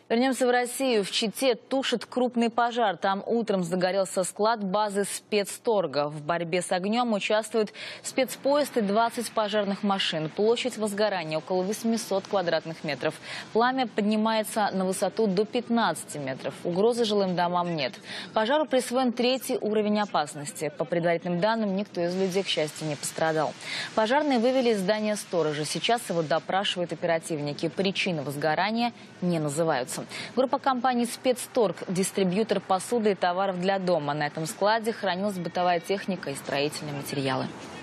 Вернемся в Россию. В Чите тушит крупный пожар. Там утром загорелся склад базы спецторга. В борьбе с огнем участвуют спецпоезд и 20 пожарных машин. Площадь возгорания около 800 квадратных метров. Пламя поднимается на высоту до 15 метров. Угрозы жилым домам нет. Пожару присвоен 3-й уровень опасности. По предварительным данным, никто из людей, к счастью, не пострадал. Пожарные вывели из здания сторожа. Сейчас его допрашивают оперативники. Причины возгорания не называются. Группа компаний «Спецторг» – дистрибьютор посуды и товаров для дома. На этом складе хранилась бытовая техника и строительные материалы.